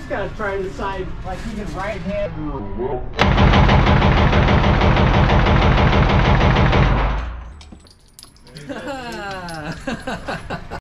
just gotta try to decide, like, you can right hand.